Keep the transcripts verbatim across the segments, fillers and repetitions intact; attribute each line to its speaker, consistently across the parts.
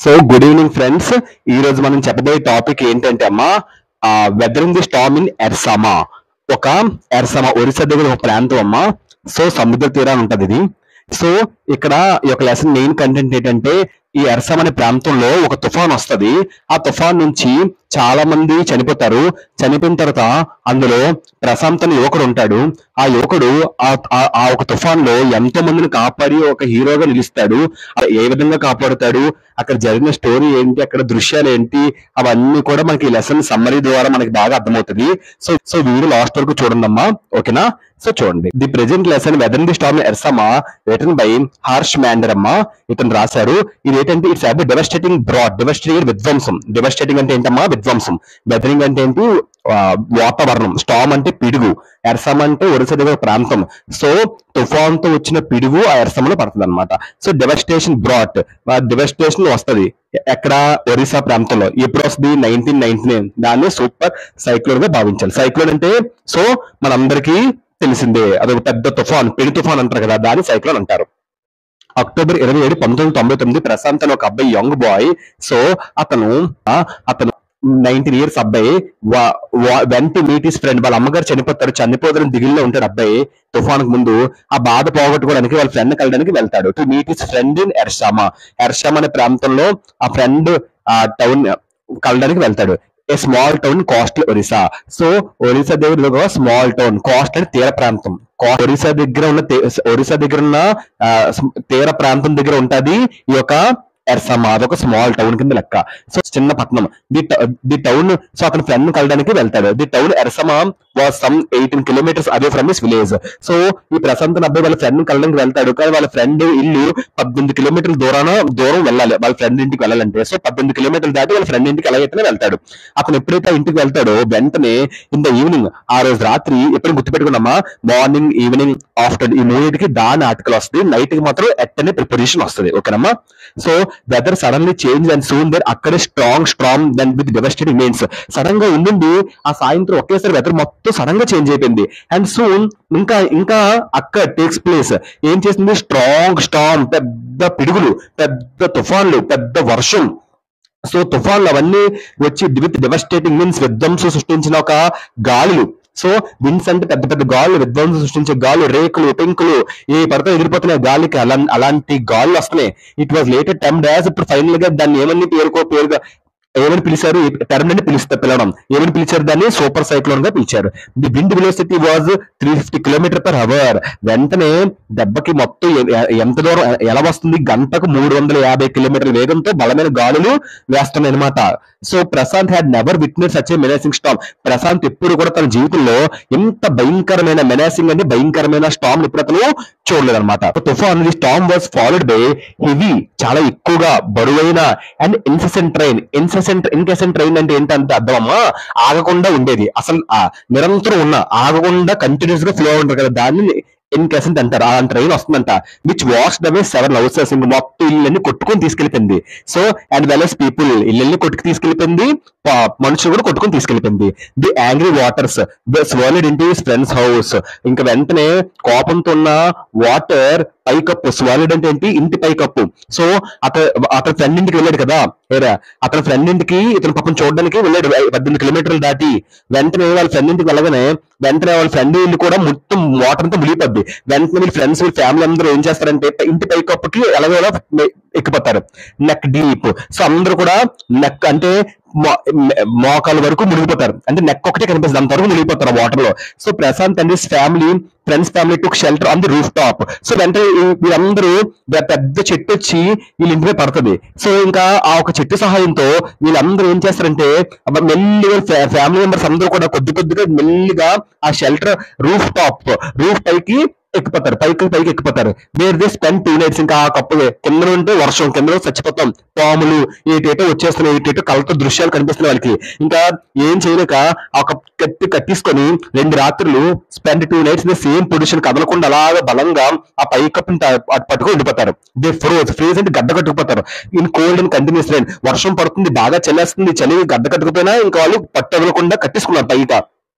Speaker 1: So good evening friends. ఈ రోజు మనం చెప్పబోయే టాపిక్ ఏంటంటే అమ్మా, weathering the storm in Ersama. ఒక ఎర్సమా ఒరిస్సా దగ్గర ఒక ప్రాంతం అమ్మా. సో సముద్ర తీరాన్ని ఉంటది ఇది. సో ఇక్కడ ఈ యొక్క లెసన్ మెయిన్ కంటెంట్ ఏంటంటే, ఈ ఎర్సమ్ అనే ప్రాంతంలో ఒక తుఫాన్ వస్తది. ఆ తుఫాన్ నుంచి చాలా మంది చనిపోతారు. చనిపోయిన తర్వాత అందులో ప్రశాంత్ అనే యువకుడు ఉంటాడు. ఆ యువకుడు ఆ ఆ- ఆ ఒక తుఫాన్ లో ఎంతో మందిని కాపాడి ఒక హీరోగా నిలుస్తాడు. ఆ ఏ విధంగా కాపాడుతాడు, అక్కడ జరిగిన స్టోరీ ఏంటి, అక్కడ దృశ్యాలు ఏంటి, అవన్నీ కూడా మనకి లెసన్ సమ్మరీ ద్వారా మనకి బాగా అర్థమవుతుంది. సో సో వీడియో లాస్ట్ వరకు చూడండి అమ్మా, ఓకేనా? సో చూడండి, the present lesson weathering the storm Ersama written by Harsh Mander అమ్మా. ఇతను రాశారు. ఇది ఏంటంటే it's about devastating broad. Devastating విధ్వంసం. డెవస్టేటింగ్ అంటే ఏంటమ్మా? విధ్వంసం. వెదరింగ్ అంటే ఏంటి? ఆ, వాతావరణం. స్టార్మ్ అంటే పిడుగు. ఎర్సమ్ అంటే ఒరిస్సా దగ్గర ప్రాంతం. సో తుఫాన్ తో వచ్చిన పిడుగు ఆ ఎర్సమ్ లో పడుతుంది అనమాట. సో డెవస్టేషన్ బ్రాట్, డెవస్టేషన్ వస్తది ఎక్కడ? ఒరిస్సా ప్రాంతంలో. ఎప్పుడు వస్తుంది? Nineteen ninety nine. దాన్ని సూపర్ సైక్లోన్ గా భావించాలి. సైక్లోన్ అంటే సో మనందరికీ తెలిసిందే, అదొక పెద్ద తుఫాన్, పెను తుఫాన్ అంటారు కదా, దాన్ని సైక్లోన్ అంటారు. అక్టోబర్ ఇరవై ఏడు పంతొమ్మిది వందల తొంభై తొమ్మిది ప్రశాంత్ అని ఒక అబ్బాయి, యంగ్ బాయ్. సో అతను ఆ, అతను నైన్టీన్ ఇయర్స్ అబ్బాయి. వెంట మీట్ హిస్ ఫ్రెండ్. వాళ్ళ అమ్మగారు చనిపోతారు, చనిపోదని దిగుల్లో ఉంటాడు అబ్బాయి. తుఫాన్ ముందు ఆ బాధ పోగొట్టుకోవడానికి వాళ్ళ ఫ్రెండ్ కలడానికి వెళ్తాడు. To meet his friend in Ersama. Ersama అనే ప్రాంతంలో ఆ ఫ్రెండ్ ఆ టౌన్ కలడానికి వెళ్తాడు. A small town coastal Orissa. So Orissa దగ్గర ఒక స్మాల్ టౌన్, కోస్ట్ అంటే తీర ప్రాంతం. కో- ఒరిస్సా దగ్గర ఉన్న తే- ఒరిస్సా దగ్గర ఉన్న ఆ, స్- తీర ప్రాంతం దగ్గర ఉంటది ఈ యొక్క ఎర్సమా. అదొక స్మాల్ టౌన్ కింద లెక్క. సో చిన్న పట్టణం. ది ట- ది టౌన్. సో అతని ఫ్రెండ్ కలడానికి వెళ్తాడు. The town Ersama was some eighteen kilometres away from his village. So ఈ ప్రశాంత్ అబ్బాయి వాళ్ళ ఫ్రెండ్ కలడానికి వెళ్తాడు, కానీ వాళ్ళ ఫ్రెండ్ ఇల్లు పద్దెనిమిది కిలోమీటర్ల దూరాన దూరం వెళ్ళాలి వాళ్ళ ఫ్రెండ్ ఇంటికి వెళ్ళాలంటే. సో పద్దెనిమిది కిలోమీటర్లు దాటి వాళ్ళ ఫ్రెండ్ ఇంటికి ఎలాగైతే వెళ్తాడు. అతను ఎప్పుడైతే ఆ ఇంటికి వెళ్తాడో వెంటనే ఇన్ ద ఈవినింగ్, ఆ రోజు రాత్రి, ఎప్పుడు గుర్తుపెట్టుకున్నామా, మార్నింగ్ ఈవినింగ్ ఆఫ్టర్ ఈ మూడింటికి దాని ఆర్టికల్ వస్తుంది, నైట్ కి మాత్రం ఎట్ అనే ప్రిపరేషన్ వస్తుంది, ఓకేనమ్మా? So weather suddenly change and soon there అక్కడే strong strong then with devastating means. Sudden గా ఉండింది ఆ సాయంత్రం ఒకేసారి వెదర్ మొత్తం సడన్ గా చేంజ్ అయిపోయింది. అండ్ సూన్ ఇంకా ఇంకా అక్కడ టేక్స్ ప్లేస్. ఏం చేసింది? స్ట్రాంగ్ స్టార్మ్, పెద్ద పిడుగులు, పెద్ద తుఫాన్లు, పెద్ద వర్షం. సో తుఫాన్లు అవన్నీ వచ్చి విత్ డెవస్టేటింగ్ మీన్స్ విధ్వంసం సృష్టించిన ఒక గాలులు. సో విన్స్ అంటే పెద్ద పెద్ద గాలులు, విధ్వంసం సృష్టించే గాలు, రేకులు, పెంకులు ఏ పడితే ఎగిరిపోతున్నాయి గాలికి, అలా అలాంటి గాలులు వస్తున్నాయి. It was later tremendous. ఇప్పుడు ఫైనల్ గా దాన్ని ఏమని పేరుకో పేరుగా ఏమని పిలిచారు? టర్మ్ అని పిలిస్తే పిలవడం ఏమని పిలిచారు? దాన్ని సూపర్ సైక్లోన్ గా పిలిచారు. The wind velocity was three fifty kilometre per hour. వెంటనే దెబ్బకి మొత్తం ఎ- ఎ- ఎంత దూరం ఎలా వస్తుంది? గంటకు మూడు వందల యాభై కిలోమీటర్ల వేగంతో బలమైన గాలులు వేస్తున్నాయి అనమాట. So Prashant had never witness such a menacing storm. Prashant ఎప్పుడు కూడా తన జీవితంలో ఎంత భయంకరమైన, మెనాసింగ్ అంటే భయంకరమైన స్టార్మ్ ఎప్పుడు అతను చూడలేదు అనమాట. తుఫాన్ the storm was followed by heavy, చాలా ఎక్కువగా బరువైన and incessant rain. Incessant incessant rain అంటే ఏంటంటే అర్థం అమ్మా, ఆగకుండా ఉండేది. అసలు ఆ నిరంతరం ఉన్న, ఆగకుండా కంటిన్యూస్ గా ఫ్లో ఉంటారు కదా, దాన్ని ఇన్కెసెంట్ అంటారు. అలాంటి ట్రైన్ వస్తుందంట. Which wash away seven houses. ఇంక మొత్తం ఇళ్ళని కొట్టుకొని తీసుకెళ్లిపోయింది. So and well as people, ఇళ్ళని కొట్టుకు తీసుకెళ్లిపోయింది, పా- మనుషులు కూడా కొట్టుకొని తీసుకెళ్లిపోయింది. The angry waters swallowed into his friend's house. ఇంకా వెంటనే కోపంతో ఉన్న వాటర్ పైకప్పు. స్వాలిడ్ అంటే ఏంటి? ఇంటి పైకప్పు. సో అతను అతని ఫ్రెండ్ ఇంటికి వెళ్ళాడు కదా, ఏరా అతని ఫ్రెండ్ ఇంటికి ఇతను పాపం చూడడానికి వెళ్ళాడు పద్దెనిమిది కిలోమీటర్లు దాటి. వెంటనే వాళ్ళ ఫ్రెండ్ ఇంటికి వెళ్ళగానే వెంటనే వాళ్ళ ఫ్రెండ్ ఇల్లు కూడా మొత్తం వాటర్ అంతా మునిగిపోద్ది. వెంటనే వీళ్ళ ఫ్రెండ్స్, వీళ్ళ ఫ్యామిలీ అందరూ ఏం చేస్తారంటే ఇంటి పైకప్పుకి ఎలాగోలా ఎక్కిపోతారు, నెక్ డీప్. సో అందరూ కూడా నెక్ అంటే మో- మోకాల వరకు మునిగిపోతారు, అంటే నెక్ ఒకటే కనిపిస్తుంది, అంతవరకు మునిగిపోతారు వాటర్ లో. So Prashant and his family, friends family took shelter on the rooftop. So వెంటనే ఈ- వీళ్ళందరూ పె- పెద్ద చెట్టు వచ్చి వీళ్ళ ఇంటిపై పడుతుంది. సో ఇంకా ఆ ఒక చెట్టు సహాయంతో వీళ్ళందరూ ఏం చేస్తారంటే అబ్బా మెల్లిగా ఫ్యామిలీ మెంబర్స్ అందరూ కూడా కొద్ది కొద్దిగా మెల్లిగా ఆ షెల్టర్ రూఫ్ టాప్, రూఫ్ పైకి ఎక్కిపోతారు, పైకి పైకి ఎక్కిపోతారు. Where they spend two nights. ఇంకా ఆ కప్పు కింద ఉంటే వర్షం, కింద చచ్చిపోతాం, పాములు ఏటేటో వచ్చేస్తున్నాయి, ఏటేటో కళ్ళతో దృశ్యాలు కనిపిస్తున్నాయి వాళ్ళకి. ఇంకా ఏం చేయలేక ఆ ఒక కత్తి కట్టించుకొని రెండు రాత్రులు spend two nights the same position, కదలకుండా అలాగా బలంగా ఆ పై కప్పుని పట్టుకొని ఉండిపోతారు. దే ఫ్రోజ్. ఫ్రీజ్ అంటే గడ్డ కట్టుకుపోతారు. In cold and continuous rain. వర్షం పడుతుంది, బాగా చల్లేస్తుంది, చలి గడ్డ కట్టుకుపోయినా ఇంకా వాళ్ళు పట్టు వదలకుండా కట్టించుకున్నారు పైట.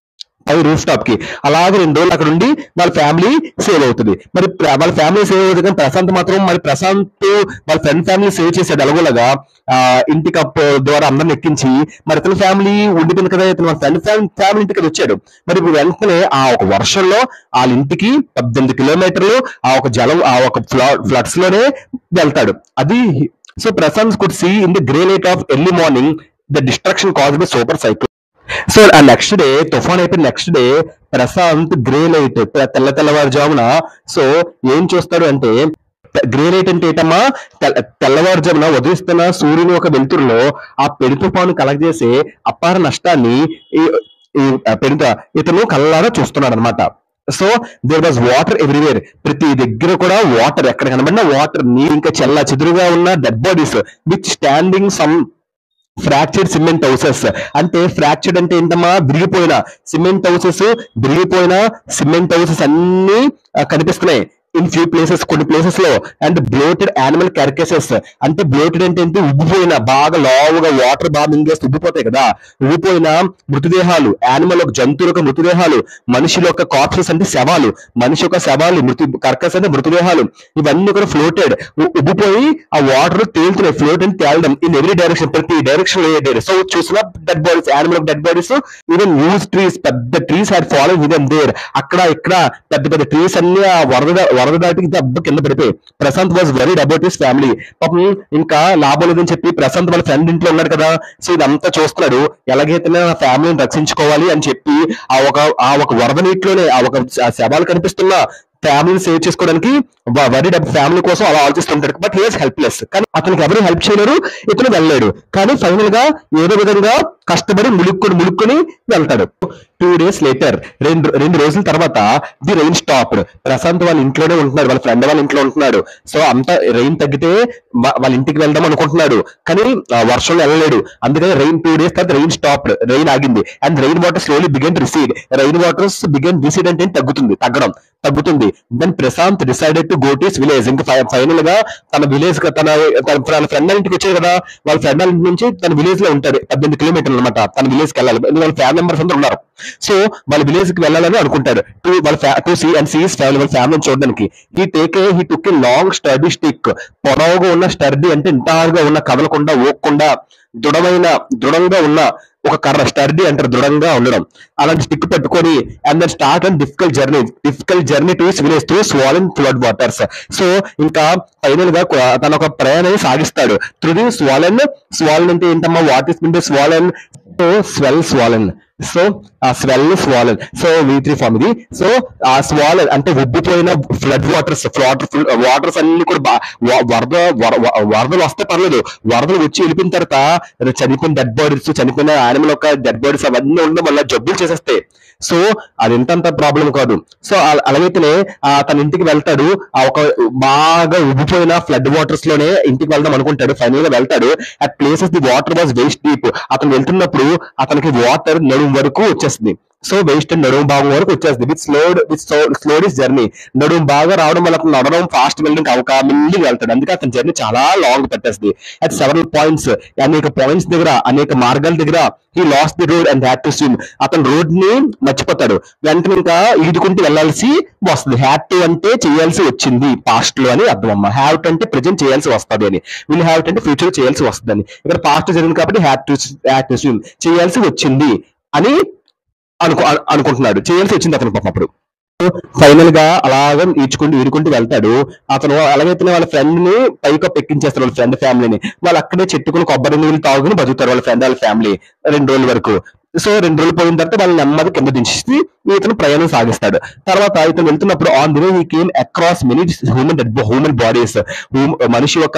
Speaker 1: అవి రూఫ్ టాప్ కి. అలాగే రెండు రోజులు అక్కడ ఉండి వాళ్ళ ఫ్యామిలీ సేవ్ అవుతుంది. మరి ప్ర- వాళ్ళ ఫ్యామిలీ సేవ్ అవుతుంది కానీ ప్రశాంత్ మాత్రం మరి ప్రశాంత్ వాళ్ళ ఫ్రెండ్ ఫ్యామిలీ సేవ్ చేశాడు ఎలాగోలాగా. ఆ ఇంటి కప్ ద్వారా అందరిని ఎక్కించి మరి ఇతని ఫ్యామిలీ ఉండిపోయింది కదా, ఇతను వాళ్ళ ఫ్రెండ్ ఫ్యామిలీ ఇంటికి వచ్చాడు. మరి ఇప్పుడు వెంటనే ఆ ఒక వర్షంలో వాళ్ళ ఇంటికి పద్దెనిమిది కిలోమీటర్లు ఆ ఒక జలం ఆ ఒక ఫ్లడ్స్ లోనే వెళ్తాడు. అది so Prashant could see in the grey light of early morning the destruction caused by super cyclone. So ఆ నెక్స్ట్ డే తుఫాన్ అయిపోయిన next day Prashant grey light తెల్ల తెల్లవారుజామున సో ఏం చూస్తాడు అంటే, గ్రే లైట్ అంటే ఏంటమ్మా, తెల్ల- తెల్లవారుజామున ఉదయిస్తున్న సూర్యుని ఒక వెలుతురులో ఆ పెను తుఫాను కలగజేసే అపార నష్టాన్ని ఈ ఈ పెను ఇతను కళ్ళారా చూస్తున్నాడు అనమాట. So there was water everywhere, ప్రతి దగ్గర కూడా వాటర్, ఎక్కడ కనబడినా వాటర్, నీరు, ఇంకా చెల్ల చెదురుగా ఉన్న dead bodies which standing some fractured cement houses. అంటే ఫ్రాక్చర్డ్ అంటే ఏంటమ్మా, విరిగిపోయిన సిమెంట్ హౌసెస్, విరిగిపోయిన సిమెంట్ హౌసెస్ అన్ని ఆ, కనిపిస్తున్నాయి ఇన్ ఫ్యూ ప్లేసెస్, కొన్ని ప్లేసెస్ లో. అండ్ బ్లోటెడ్ యానిమల్ కార్కెసెస్, అంటే బ్లోటెడ్ అంటే ఏంటి, ఉబ్బిపోయిన, బాగా లావుగా వాటర్ బాగా మింగేస్తే ఉబ్బిపోతాయి కదా, ఉబ్బిపోయిన మృతదేహాలు, యానిమల్ ఒక జంతువుల యొక్క మృతదేహాలు, మనిషి యొక్క కార్ప్సెస్ అంటే శవాలు, మనిషి యొక్క శవాలు, మృతి కర్కస్ అంటే మృతదేహాలు, ఇవన్నీ కూడా ఫ్లోటెడ్, ఉబ్బిపోయి ఆ వాటర్ తేలుతున్నాయి. ఫ్లోట్ అని తేలడం ఇన్ ఎవరీ డైరెక్షన్, ప్రతి డైరెక్షన్ లో ఏ సో చూసిన dead bodies, animal dead bodies, even news trees, పెద్ద trees had fallen with them there. అక్కడ ఇక్కడ పెద్ద పెద్ద ట్రీస్ అన్ని ఆ వరద వరద దాటికి దెబ్బ కింద పడిపోయి. Prashant was worried about his family. పాపం ఇంకా లాభం లేదని చెప్పి ప్రశాంత్ వాళ్ళ ఫ్రెండ్ ఇంట్లో ఉన్నాడు కదా, సో ఇదంతా చూస్తున్నాడు, ఎలాగైతే నా ఫ్యామిలీని రక్షించుకోవాలి అని చెప్పి ఆ ఒక ఆ ఒక వరద నీటిలోనే ఆ ఒక ఆ శవాలు కనిపిస్తున్న ఫ్యామిలీని సేవ్ చేసుకోవడానికి వరీ డబ్బు ఫ్యామిలీ కోసం అలా ఆలోచిస్తుంటాడు. బట్ హీస్ హెల్ప్లెస్, కానీ అతనికి ఎవరు హెల్ప్ చేయలేరు, ఇతను వెళ్ళలేడు. కానీ ఫైనల్ గా ఏదో విధంగా కష్టపడి ములుక్కుని ములుక్కుని వెళ్తాడు. టూ డేస్ లేటర్, రెండు రెండు రోజుల తర్వాత ది రెయిన్ స్టాప్డ్. ప్రశాంత్ వాళ్ళ ఇంట్లోనే ఉంటున్నాడు, వాళ్ళ ఫ్రెండ్ వాళ్ళ ఇంట్లో ఉంటున్నాడు. సో అంతా రెయిన్ తగ్గితే వా- వాళ్ళ ఇంటికి వెళ్దాం అనుకుంటున్నాడు, కానీ ఆ, వర్షంలో వెళ్ళలేడు. అందుకని రెయిన్ టూ డేస్ తర్వాత రెయిన్ స్టాప్డ్, రెయిన్ ఆగింది. And rain water slowly began to recede. Rain waters began recede అంటే తగ్గుతుంది, తగ్గడం తగ్గుతుంది. Then Prashant decided to go to his village. ఇంకా ఫైనల్ గా తన విలేజ్ తన తన ఫ్రెండ్ ఇంటికి వచ్చారు కదా, వాళ్ళ ఫ్రెండ్ ఇంటి నుంచి తన విలేజ్ లో ఉంటాడు, పద్దెనిమిది కిలోమీటర్లు అనమాట. తన విలేజ్ కి వెళ్ళాలి, వాళ్ళ ఫ్యామిలీ మెంబర్స్ అందరూ ఉన్నారు. సో వాళ్ళ విలేజ్ కి వెళ్ళాలని అనుకుంటాడు, టు వాళ్ళ to see and sees family, వాళ్ళ ఫ్యామిలీని చూడడానికి. He take a he took a long sturdy stick. పొడవుగా ఉన్న స్టర్డీ అంటే ఇంటారుగా ఉన్న, కదలకుండా ఊక్కుండా దృఢమైన దృఢంగా ఉన్న ఒక కర్ర, స్టర్డీ అంటారు దృఢంగా ఉండడం. అలాంటి స్టిక్ పట్టుకొని and then start and difficult journey difficult journey to his village through swollen flood waters. So ఇంకా ఫైనల్ గా కు- తన ఒక ప్రయాణాన్ని సాగిస్తాడు త్రూ ది స్వాలెన్. స్వాలెన్ అంటే ఏంటమ్మా, what is mean by swollen, so swell swollen. So ఆ swell swollen, so V three form ఇది. సో ఆ స్వాలెన్ అంటే ఉబ్బిపోయిన ఫ్లడ్ వాటర్స్, వాటర్ వాటర్స్ అన్ని కూడా బా- వ- వరద వర- వ- వరదలు వస్తే పర్లేదు, వరదలు వచ్చి వెళ్ళిపోయిన తర్వాత చనిపోయిన డెడ్ బాడీస్, చనిపోయిన యానిమల్ యొక్క డెడ్ బాడీస్ అవన్నీ ఉండడం వల్ల జబ్బులు చేసేస్తాయి. సో అది ఎంతంత ప్రాబ్లం కాదు. సో అల- అలాగైతేనే ఆ తన ఇంటికి వెళ్తాడు, ఆ ఒక బాగా ఉబ్బిపోయిన ఫ్లడ్ వాటర్స్ లోనే ఇంటికి వెళ్దాం అనుకుంటాడు. ఫైనల్ గా వెళ్తాడు. At places the water was waist deep. అతను వెళ్తున్నప్పుడు అతనికి వాటర్ నడుము వరకు వచ్చేస్తుంది. సో వేస్ట్ నడుము భాగం వరకు వచ్చేస్తుంది. With slowed with slowed his journey. నడుము బాగా రావడం వల్ల అతను నడవడం ఫాస్ట్ వెళ్ళడానికి అవకాశం మిల్లి వెళ్తాడు. అందుకే అతని జర్నీ చాలా లాంగ్ పెట్టేస్తుంది. అట్ సెవెరల్ పాయింట్స్, అనేక పాయింట్స్ దగ్గర, అనేక మార్గాల దగ్గర he lost the road and had to swim. అతను రోడ్ ని మర్చిపోతాడు, వెంటనే ఇంకా ఈదుకుంటూ వెళ్లాల్సి వస్తుంది. హ్యాడ్ టు అంటే చేయాల్సి వచ్చింది పాస్ట్ లో అని అర్థం అమ్మ. హ్యావ్ టు అంటే ప్రెజెంట్ చేయాల్సి వస్తుంది అని, విల్ హ్యావ్ టు అంటే ఫ్యూచర్ చేయాల్సి వస్తుంది అని. ఇక్కడ పాస్ట్ జరిగింది కాబట్టి had to had to swim, చేయాల్సి వచ్చింది అని అనుకు అను- అనుకుంటున్నాడు. చేయాల్సి వచ్చింది అతను పాపం అప్పుడు. ఫైనల్ గా అలాగా ఈడ్చుకుంటూ ఈడుకుంటూ వెళ్తాడు. అతను అలాగైతే వాళ్ళ ఫ్రెండ్ ని పైకప్పు ఎక్కించేస్తారు, వాళ్ళ ఫ్రెండ్ ఫ్యామిలీని. వాళ్ళు అక్కడే చెట్టుకుని కొబ్బరి నీళ్ళు తాగుని బతుకుతారు వాళ్ళ ఫ్రెండ్ వాళ్ళ ఫ్యామిలీ రెండు రోజుల వరకు. సో రెండు రోజులు పోయిన తర్వాత వాళ్ళని నెమ్మది కింద దించేసి ఇతను ప్రయాణం సాగిస్తాడు. తర్వాత ఇతను వెళ్తున్నప్పుడు on the way he came across many human dead human bodies. మనిషి యొక్క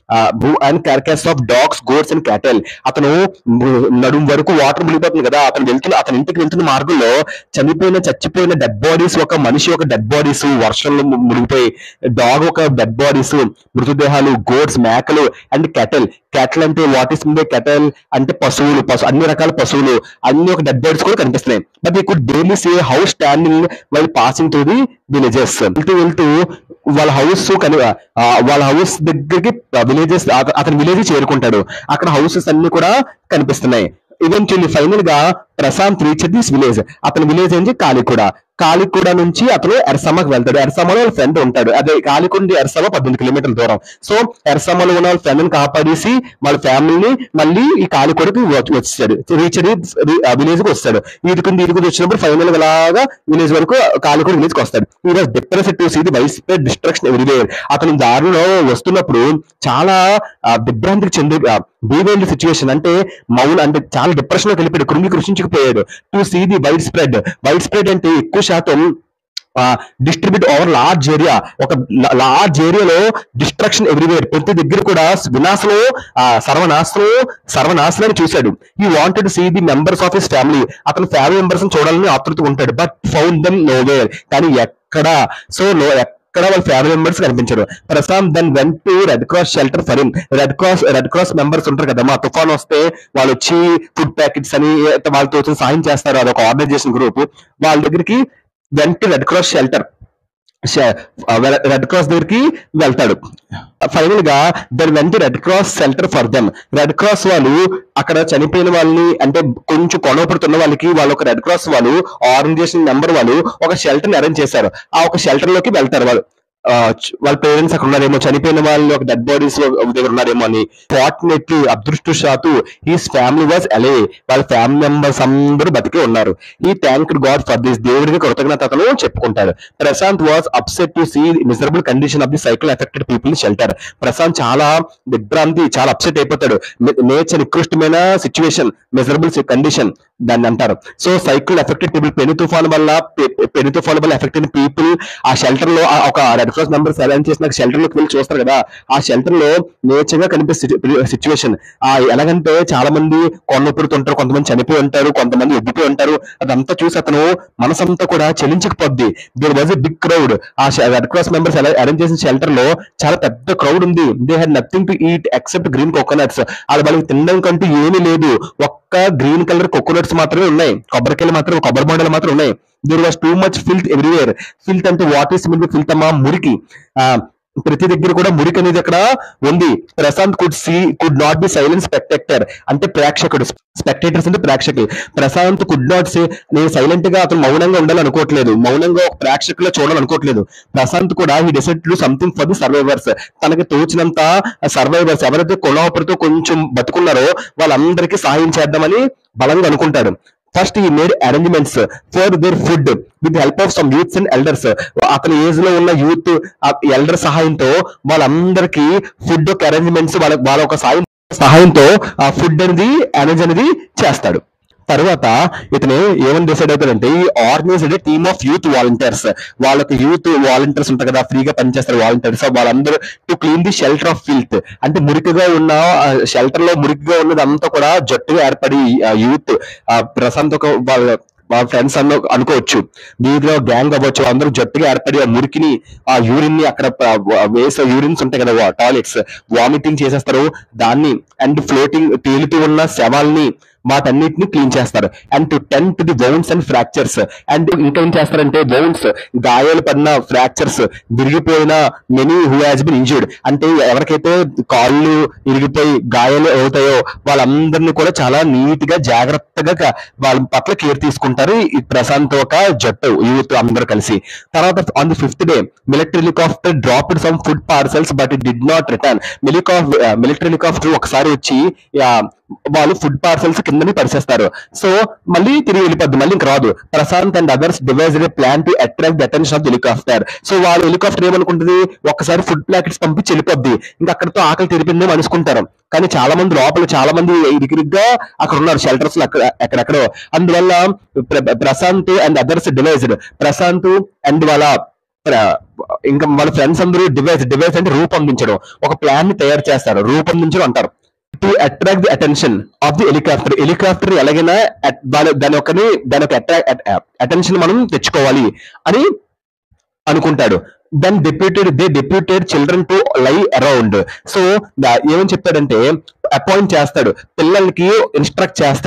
Speaker 1: and characters of dogs, goats and cattle. అతను నడుము వరకు వాటర్ మునిగిపోతుంది కదా, అతను వెళ్తున్న అతని ఇంటికి వెళ్తున్న మార్గంలో చనిపోయిన చచ్చిపోయిన డెడ్ బాడీస్, ఒక మనిషి ఒక డెడ్ బాడీస్ వర్షంలో ము- మునిగిపోయి, డాగ్ ఒక డెడ్ బాడీస్ మృతదేహాలు, గోట్స్ మేకలు అండ్ కెటల్. కెటల్ అంటే what is mean by cattle అంటే పశువులు, పశు అన్ని రకాల పశువులు అన్ని ఒక డెడ్ బాడీస్ కూడా కనిపిస్తున్నాయి. But they could daily see house standing while passing through the villages. వెళ్తూ వెళ్తూ వాళ్ళ హౌస్ కని ఆ, వాళ్ళ హౌస్ దగ్గరికి విలేజెస్, అతని విలేజ్ చేరుకుంటాడు. అక్కడ హౌసెస్ అన్ని కూడా కనిపిస్తున్నాయి. ఈవెంచువల్లీ ఫైనల్ గా ప్రశాంత్ రీచ్ దిస్ విలేజ్. అతని విలేజ్ ఏంటి కాలికూడ. కాలికూడ నుంచి అతను ఎర్సమాకి వెళ్తాడు. ఎర్సమాలో వాళ్ళ ఫ్రెండ్ ఉంటాడు. అదే కాలికూడ నుండి ఎర్సమా పద్దెనిమిది కిలోమీటర్ల దూరం. సో ఎర్సమాలో ఉన్న వాళ్ళ ఫ్రెండ్ ని కాపాడేసి వాళ్ళ ఫ్యామిలీని మళ్ళీ ఈ కాలికూడకి వచ్చాడు. రీచ్ విలేజ్ కి వస్తాడు. ఈదుకుంది ఈదుకుంది వచ్చినప్పుడు ఫైనల్ లాగా విలేజ్ వరకు కాలికూడ విలేజ్ కి వస్తాడు. ఈ రోజు depressed to see the wise spread destruction everywhere. అతను దారిలో వస్తున్నప్పుడు చాలా దిగ్భ్రాంతికి చెంది బీవైల్డ్ సిచ్యువేషన్ అంటే మౌన్ అంటే చాలా డిప్రెషన్ లోకి వెళ్ళిపోయాడు. కృంగి కృషించుకుపోయాడు. To see the wide spread. Wide spread అంటే ఎక్కువ శాతం డిస్ట్రిబ్యూట్ ఓవర్ లార్జ్ ఏరియా. ఒక లార్జ్ ఏరియాలో డిస్ట్రక్షన్ ఎవ్రీవేర్. ప్రతి దగ్గర కూడా వినాశనం, సర్వనాశనం సర్వనాశనాన్ని చూశాడు. He wanted see the members of his family. అతని ఫ్యామిలీ మెంబర్స్ చూడాలని ఆతృతగా ఉంటాడు. But found them nowhere. కానీ ఎక్కడ సో నో ఎక్కడ వాళ్ళ ఫ్యామిలీ మెంబర్స్ కనిపించారు. Prashant then went to red cross shelter for him. Red cross red cross members ఉంటారు కదా, మా తుఫాన్ వస్తే వాళ్ళు వచ్చి ఫుడ్ ప్యాకెట్స్ అని వాళ్ళతో సాయం చేస్తారు. అదొక ఆర్గనైజేషన్ గ్రూప్. వాళ్ళ దగ్గరికి went red cross shelter red cross దగ్గరికి వెళ్తాడు. ఫైనల్ గా then went red cross shelter for them. Red cross వాళ్ళు అక్కడ చనిపోయిన వాళ్ళని అంటే కొంచెం కొనవపడుతున్న వాళ్ళకి వాళ్ళు ఒక రెడ్ క్రాస్ వాళ్ళు ఆర్గనైజేషన్ మెంబర్ వాళ్ళు ఒక షెల్టర్ ని అరేంజ్ చేశారు. ఆ ఒక షెల్టర్ లోకి వెళ్తారు వాళ్ళు. వాళ్ళ పేరెంట్స్ అక్కడ ఉన్నారేమో, చనిపోయిన వాళ్ళు ఒక డెడ్ బాడీస్ దగ్గర ఉన్నారేమో అని. ఫార్చునేట్లీ అదృష్టవశాత్తు హిస్ ఫ్యామిలీ వాజ్ అలే. వాళ్ళ ఫ్యామిలీ మెంబర్స్ అందరూ బతికే ఉన్నారు. ఈ థ్యాంక్డ్ గాడ్ ఫర్ దిస్. దేవుడికి కృతజ్ఞతలు చెప్పుకుంటాడు. Prashant was upset to see miserable condition of the cycle affected people shelter. Prashant చాలా దిగ్భ్రాంతి, చాలా అప్సెట్ అయిపోతాడు. నేచర్ నికృష్టమైన సిచ్యువేషన్, మిజరబుల్ కండిషన్ దాన్ని అంటారు. సో సైకిల్ ఎఫెక్టెడ్ పీపుల్, పెను తుఫాన్ వల్ల పెను తుఫాన్ వల్ల ఎఫెక్ట్ అయిన పీపుల్ ఆ షెల్టర్ లో ఒక రెడ్ క్రాస్ మెంబర్స్ అరేంజ్ చేసిన షెల్టర్ లోకి వెళ్ళి చూస్తారు కదా, ఆ షెల్టర్ లో నేచర్ గా కనిపిస్తే సిచ్యువేషన్. ఆ ఎలాగంటే చాలా మంది కొన్నొప్పుడుతుంటారు, కొంతమంది చనిపోయి ఉంటారు, కొంతమంది ఉబ్బిపోయి ఉంటారు. అదంతా చూసి అతను మనసంతా కూడా చెలించకపోద్ది. There was a big crowd. ఆ రెడ్ క్రాస్ మెంబర్స్ అరేంజ్ చేసిన షెల్టర్ లో చాలా పెద్ద క్రౌడ్ ఉంది. They had nothing to eat except green coconuts. అది వాళ్ళకి తినడం కంటూ ఏమీ లేదు. ఒక్క గ్రీన్ కలర్ కోకోనట్స్ మాత్రమే ఉన్నాయి. కొబ్బరికాయలు మాత్రం, కొబ్బరి బొండలు మాత్రం ఉన్నాయి. There was too much filth everywhere. Filth అంటే వాట్ ఈస్ మీన్ ఫిల్త్ అమ్మా, మురికి. ఆ ప్రతి దగ్గర కూడా మురికి అనేది అక్కడ ఉంది. Prashant could see could not be silent spectator. అంటే ప్రేక్షకుడు. స్పెక్టేటర్స్ అంటే ప్రేక్షకులు. ప్రశాంత్ కుడ్ నాట్ సే, నేను సైలెంట్ గా అతను మౌనంగా ఉండాలనుకోవట్లేదు, మౌనంగా ఒక ప్రేక్షకులో చూడాలనుకోవట్లేదు. ప్రశాంత్ కూడా he decide to something for the survivors. తనకి తోచినంత సర్వైవర్స్ ఎవరైతే కొలాపరితో కొంచెం బతుకున్నారో వాళ్ళందరికీ సహాయం చేద్దామని బలంగా అనుకుంటాడు. First he made arrangements for their food with help of some youths and elders. అతని ఏజ్ లో ఉన్న యూత్ ఎల్డర్ సహాయంతో వాళ్ళందరికీ ఫుడ్ ఒక అరేంజ్మెంట్స్ వాళ్ళ వాళ్ళ ఒక సాయం సహాయంతో ఆ ఫుడ్ అనేది అరేంజ్ అనేది చేస్తాడు. తర్వాత ఇతను ఏమని డిసైడ్ అవుతాడంటే he organised team of youth volunteers. వాళ్ళకి యూత్ వాలంటీర్స్ ఉంటారు కదా, ఫ్రీగా పనిచేస్తారు వాలంటీర్స్. వాళ్ళందరూ to clean the shelter of filth. అంటే మురికిగా ఉన్న షెల్టర్ లో మురికిగా ఉన్నదంతా కూడా జట్టుగా ఏర్పడి యూత్ ప్రశాంత్ ఒక వాళ్ళ వాళ్ళ ఫ్రెండ్స్ అన్న అనుకోవచ్చు, వీధిలో గ్యాంగ్ అవ్వచ్చు, అందరూ జట్టుగా ఏర్పడి ఆ మురికిని ఆ యూరిన్ ని అక్కడ వేసే యూరిన్స్ ఉంటాయి కదా టాయిలెట్స్, వామిటింగ్ చేసేస్తారు దాన్ని. అండ్ ఫ్లోటింగ్ తేలుతూ ఉన్న శవాల్ని వాటన్నిటిని క్లీన్ చేస్తారు. And to ten to the bounce and fractures. And ఇంకా ఏం చేస్తారంటే బౌన్స్, గాయాలు పడిన, ఫ్రాక్చర్స్ విరిగిపోయిన, many who has been injured అంటే ఎవరికైతే కాళ్ళు ఇరిగిపోయి గాయాలు అవుతాయో వాళ్ళందరినీ కూడా చాలా నీట్ గా జాగ్రత్తగా వాళ్ళ పట్ల కేర్ తీసుకుంటారు ఈ ప్రశాంత్ ఒక జట్టు యూత్ అందరూ కలిసి. తర్వాత on the fifth day military helicopter dropped some food parcels but it did not return. Military helicopter ఒకసారి వచ్చి వాళ్ళు ఫుడ్ పార్సల్స్ కిందని పరిచేస్తారు. సో మళ్ళీ తిరిగి వెళ్ళిపోద్ది, మళ్ళీ ఇంక రాదు. Prashant and others devised plan to attract the attention of the helicopter. So వాళ్ళు హెలికాప్టర్ ఏమనుకుంటుంది, ఒక్కసారి ఫుడ్ ప్యాకెట్స్ పంపించి వెళ్ళిపోద్ది, ఇంకా అక్కడతో ఆకలి తెరిపింది అనుకుంటారు. కానీ చాలా మంది లోపల చాలా మంది ఇరిగిరిగ్గా అక్కడ ఉన్నారు షెల్టర్స్ లో ఎక్కడెక్కడో. అందువల్ల Prashant and others devised, Prashant and వాళ్ళ ఇంకా వాళ్ళ ఫ్రెండ్స్ అందరూ డివైస్ డివైస్ అంటే రూపొందించడం, ఒక ప్లాన్ ని తయారు చేస్తారు, రూపొందించడం అంటారు. To attract the attention of the helicopter. Helicopter ఎలాగైనా దాని ఒకని దాని ఒక అటెన్షన్ మనం తెచ్చుకోవాలి అని అనుకుంటాడు. Then deputed they deputed children to lie around. So ఏమని చెప్తాడంటే అపాయింట్ చేస్తాడు, పిల్లలకి ఇన్స్ట్రక్ట్ చేస్తాడు.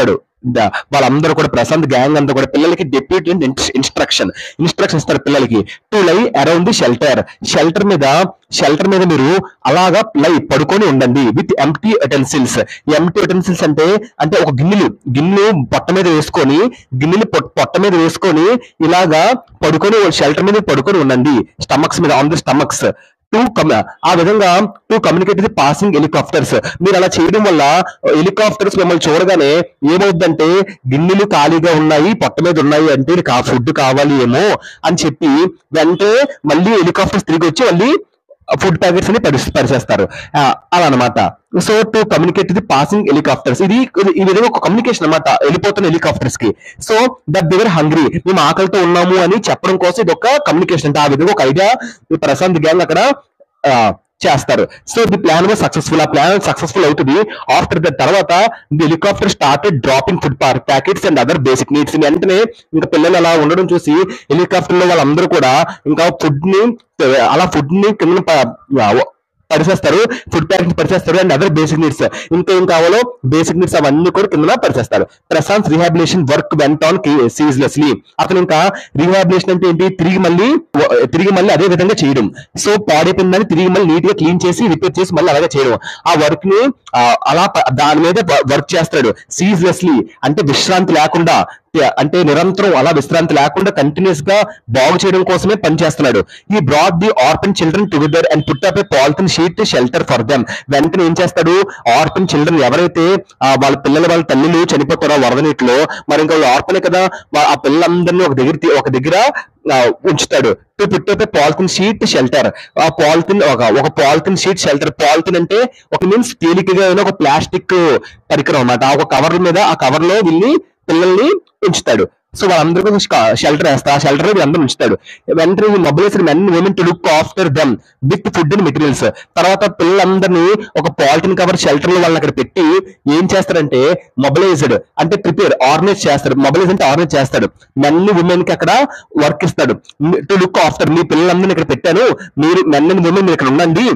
Speaker 1: ద- వాళ్ళందరూ కూడా ప్రశాంత్ గ్యాంగ్ అంతా కూడా పిల్లలకి డెప్యూటీ ఇన్స్ట్రక్షన్ ఇన్స్ట్రక్షన్ ఇస్తారు పిల్లలకి to lie around the shelter. Shelter మీద షెల్టర్ మీద మీరు అలాగా లై పడుకొని ఉండండి with empty utensils. Empty utensils అంటే అంటే ఒక గిన్నెలు గిన్నెలు పొట్ట మీద వేసుకొని గిన్నెలు పొట్- పొట్ట మీద వేసుకొని ఇలాగా పడుకొని షెల్టర్ మీద పడుకొని ఉండండి, స్టమక్స్ మీద, ఆన్ ది స్టమక్స్. టు ఆ విధంగా to communicate the passing helicopters. మీరు అలా చేయడం వల్ల హెలికాప్టర్స్ మిమ్మల్ని చూడగానే ఏమవుద్దంటే గిన్నెలు ఖాళీగా ఉన్నాయి, పొట్ట మీద ఉన్నాయి అంటే కా ఫుడ్ కావాలి ఏమో అని చెప్పి వెంటనే మళ్ళీ హెలికాప్టర్స్ తిరిగి వచ్చి మళ్ళీ ఫుడ్ ప్యాకెట్స్ ని పరిస్- పరిచేస్తారు. ఆ, అలా అనమాట. So to communicate the passing helicopters, ఇది ఇది- ఈ విధంగా ఒక కమ్యూనికేషన్ అనమాట వెళ్ళిపోతున్న హెలికాప్టర్స్ కి. సో దట్ దివర్ హంగ్రీ, మేము ఆకలితో ఉన్నాము అని చెప్పడం కోసం ఇది ఒక కమ్యూనికేషన్ అంటే ఆ విధంగా ఒక ఐడియా ప్రశాంత్ గ్యాంగ్ అక్కడ ఆ, చేస్తారు. So the plan was successful, ఆ ప్లాన్ సక్సెస్ఫుల్ అవుతుంది. ఆఫ్టర్ ద తర్వాత the helicopter started dropping food packets and other basic needs. వెంటనే ఇంకా పిల్లలు అలా ఉండడం చూసి హెలికాప్టర్ లో వాళ్ళందరూ కూడా ఇంకా ఫుడ్ ని అలా ఫుడ్ ని కింద ప- పరిచేస్తారు, ఫుడ్ ప్యాకెట్ పరిచేస్తారు అండ్ అదర్ బేసిక్ నీడ్స్, ఇంకా ఏం కావాలో బేసిక్ నీడ్స్ అవన్నీ కూడా కింద పరిచేస్తారు. Prashant rehabilitation work went on ceaselessly. అతను ఇంకా రిహాబిలేషన్ అంటే ఏంటి, తిరిగి మళ్ళీ తిరిగి మళ్ళీ అదే విధంగా చేయడం. సో పాడైపోయిందని తిరిగి మళ్ళీ నీట్ గా క్లీన్ చేసి రిపేర్ చేసి మళ్ళీ అలాగే చేయడం. ఆ వర్క్ ని ఆ, అలా ప- దాని మీద వర్క్ చేస్తాడు సీజ్లెస్లీ, అంటే విశ్రాంతి లేకుండా, అంటే నిరంతరం అలా విశ్రాంతి లేకుండా కంటిన్యూస్ గా బాగు చేయడం కోసమే పనిచేస్తున్నాడు. He brought the orphan children together and put up a polythene sheet shelter for them. వెంటనే ఏం చేస్తాడు, ఆర్ఫన్ చిల్డ్రన్ ఎవరైతే ఆ, వాళ్ళ పిల్లలు వాళ్ళ తల్లులు చనిపోతారో వరద నీటిలో, మరి ఇంకా వాళ్ళు ఆర్ఫనే కదా, వా- ఆ పిల్లలందరినీ ఒక దగ్గర తీ- ఒక దగ్గర ఆ, ఉంచుతాడు. To put up a polythene sheet shelter. ఆ పాలిథిన్ ఒక ఒక పాలిథిన్ షీట్ షెల్టర్. పాలిథిన్ అంటే ఒక మీన్స్ తేలికగా అయిన ఒక ప్లాస్టిక్ పరికరం అన్నమాట. ఆ ఒక కవర్ మీద ఆ కవర్ లో వీళ్ళని పిల్లల్ని ఉంచుతాడు. సో వాళ్ళందరికీ షెల్టర్ వేస్తారు, ఆ షెల్టర్ వీళ్ళందరూ ఉంచుతాడు. వెంటనే he mobiles men women to look after them with food and materials. తర్వాత పిల్లలందరినీ ఒక పాలిథిన్ కవర్ షెల్టర్ లో వాళ్ళని అక్కడ పెట్టి ఏం చేస్తారంటే మొబైలైజ్డ్ అంటే ప్రిపేర్ ఆర్గనైజ్ చేస్తాడు. మొబైలైజ్ అంటే ఆర్గనైజ్ చేస్తాడు. మెన్ ఉమెన్ కి అక్కడ వర్క్ ఇస్తాడు. టు లుక్ ఆఫ్టర్, మీ పిల్లలందరినీ ఇక్కడ పెట్టాను, మీరు మెన్ అండ్ ఉమెన్ మీరు ఇక్కడ ఉండండి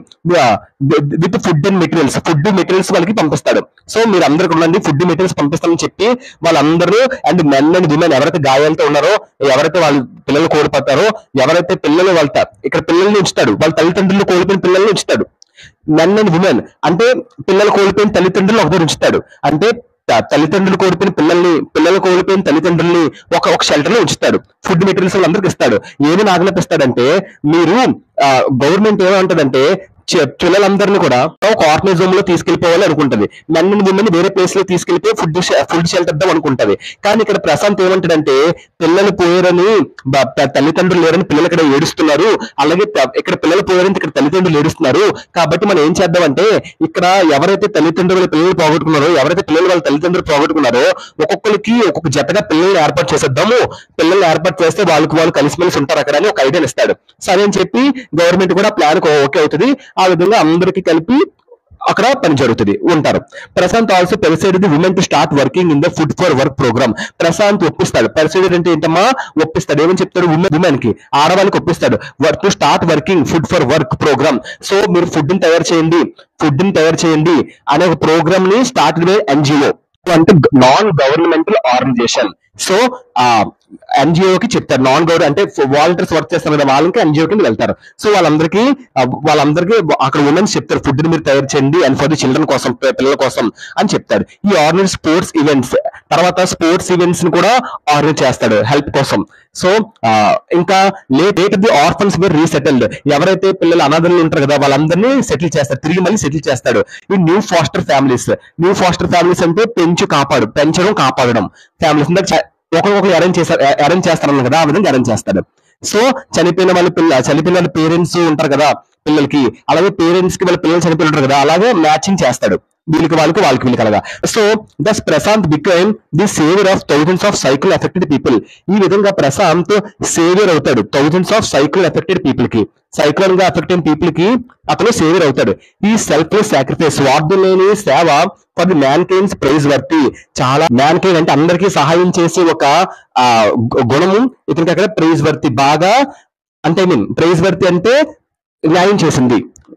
Speaker 1: with food and materials. Food materials వాళ్ళకి పంపిస్తాడు. సో మీరు అందరికి ఉండండి, ఫుడ్ మెటీరియల్స్ పంపిస్తామని చెప్పి వాళ్ళందరూ అండ్ మెన్ అండ్ విమెన్ ఎవరైతే గాయాలతో ఉన్నారో, ఎవరైతే వాళ్ళ పిల్లలు కోల్పోతారో, ఎవరైతే పిల్లలు వాళ్ళ త- ఇక్కడ పిల్లల్ని ఉంచుతాడు, వాళ్ళ తల్లిదండ్రులు కోల్పోయిన పిల్లల్ని ఉంచుతాడు. మెన్ అండ్ విమెన్ అంటే పిల్లలు కోల్పోయిన తల్లిదండ్రులు ఒకటి ఉంచుతాడు. అంటే త- తల్లిదండ్రులు కోల్పోయిన పిల్లల్ని పిల్లలు కోల్పోయిన తల్లిదండ్రుల్ని ఒక ఒక షెల్టర్ లో ఉంచుతాడు. ఫుడ్ మెటీరియల్స్ వాళ్ళందరికి ఇస్తాడు. ఏమి నాగలేపిస్తాడంటే, మీరు గవర్నమెంట్ ఏమంటదంటే చె- పిల్లలందరినీ కూడా ఒక ఆర్ఫనేజ్ హోమ్ లో తీసుకెళ్లిపోవాలి అనుకుంటది. మెన్ అండ్ విమెన్ వేరే ప్లేస్ లో తీసుకెళ్లిపోయి ఫుడ్ ఫుడ్ షెల్టర్ ఇద్దాం అనుకుంటది. కానీ ఇక్కడ ప్రశాంత్ ఏమంటాడంటే, పిల్లలు పోయారని బ- త- తల్లిదండ్రులు లేరని పిల్లలు ఇక్కడ ఏడుస్తున్నారు, అలాగే త- ఇక్కడ పిల్లలు పోయారని ఇక్కడ తల్లిదండ్రులు ఏడుస్తున్నారు. కాబట్టి మనం ఏం చేద్దామంటే, ఇక్కడ ఎవరైతే తల్లిదండ్రులు పిల్లలు పోగొట్టుకున్నారో, ఎవరైతే పిల్లలు వాళ్ళ తల్లిదండ్రులు పోగొట్టుకున్నారో ఒక్కొక్కరికి ఒక్కొక్క జతగా పిల్లల్ని ఏర్పాటు చేసేద్దాము. పిల్లల్ని ఏర్పాటు చేస్తే వాళ్ళకి వాళ్ళు కలిసిమెలిసి ఉంటారు అక్కడ అని ఒక ఐడియా ఇస్తాడు. సరే అని చెప్పి గవర్నమెంట్ కూడా ప్లాన్ ఓకే అవుతుంది. ఆ విధంగా అందరికి కలిపి అక్కడ పని జరుగుతుంది, ఉంటారు. Prashant also persuade the women to start working in the food for work programme. Prashant ఒప్పిస్తాడు. పెర్సైడ్ అంటే ఏంటమ్మా, ఒప్పిస్తాడు. ఏమని చెప్తాడు, ఉమెన్ ఉమెన్ కి, ఆడవాళ్ళకి ఒప్పిస్తాడు. Work to start working food for work programme. So మీరు ఫుడ్ ని తయారు చేయండి, ఫుడ్ ని తయారు చేయండి అనే ఒక ప్రోగ్రామ్ ని స్టార్ట్ బై ఎన్జిఓ అంటే నాన్ గవర్నమెంటల్ ఆర్గనైజేషన్. సో ఆ ఎన్జిఓకి చెప్తారు, నాన్ గవర్నమెంట్ అంటే వాలంటీర్స్ వర్క్ చేస్తారు కదా, వాళ్ళకి ఎన్జిఓ కింద వెళ్తారు. సో వాళ్ళందరికీ ఆ, వాళ్ళందరికీ అక్కడ ఉమెన్స్ చెప్తారు, ఫుడ్ ని మీరు తయారు చేయండి అండ్ ఫర్ ది చిల్డ్రన్ కోసం, పి- పిల్లల కోసం అని చెప్తారు. ఈ ఆర్గనైజ్ స్పోర్ట్స్ ఈవెంట్స్, తర్వాత స్పోర్ట్స్ ఈవెంట్స్ ని కూడా ఆర్గనైజ్ చేస్తాడు హెల్ప్ కోసం. సో ఆ, ఇంకా late the orphans were resettled. ఎవరైతే పిల్లలు అనాథలు ఉంటారు కదా వాళ్ళందరినీ సెటిల్ చేస్తారు, తిరిగి మళ్ళీ సెటిల్ చేస్తాడు. He new foster families. New foster families అంటే పెంచు కాపాడు, పెంచడం కాపాడడం ఫ్యామిలీస్. ఒకరికొకరు అరేంజ్ చేస్తారు, అరేంజ్ చేస్తారన్న కదా, ఆ విధంగా అరేంజ్ చేస్తాడు. సో చనిపోయిన వాళ్ళ పిల్ల చనిపోయిన వాళ్ళ పేరెంట్స్ ఉంటారు కదా పిల్లలకి, అలాగే పేరెంట్స్ కి వాళ్ళ పిల్లలు చనిపోయి ఉంటారు కదా, అలాగే మ్యాచింగ్ చేస్తాడు వీళ్ళకి వాళ్ళకి వాళ్ళకి వీళ్ళకి అలాగా. So thus Prashant become the saviour of thousands of cycle affected people. ఈ విధంగా ప్రశాంత్ సేవియర్ అవుతాడు thousands of cycle affected people కి, సైక్లోన్ గా ఎఫెక్ట్ అయిన పీపుల్ కి అతను సేవియర్ అవుతాడు. ఈ సెల్ఫ్లెస్ సాక్రిఫైస్, స్వార్థం లేని సేవ for the mankind's praiseworthy. చాలా మ్యాన్ కైండ్ అంటే అందరికీ సహాయం చేసే ఒక ఆ గు- గుణము ఇతనికి అక్కడ ప్రైజ్ వర్తి, బాగా అంటే ఐ మీన్ ప్రైజ్ వర్తి అంటే న్యాయం చేసింది.